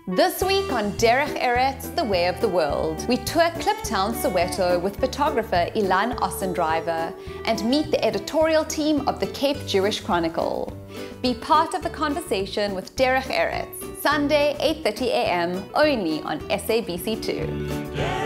This week on DERECH ERETZ, The Way of the World, we tour Kliptown, Soweto with photographer Ilan Ossendriver and meet the editorial team of the Cape Jewish Chronicle. Be part of the conversation with DERECH ERETZ, Sunday 8:30 a.m. only on SABC2.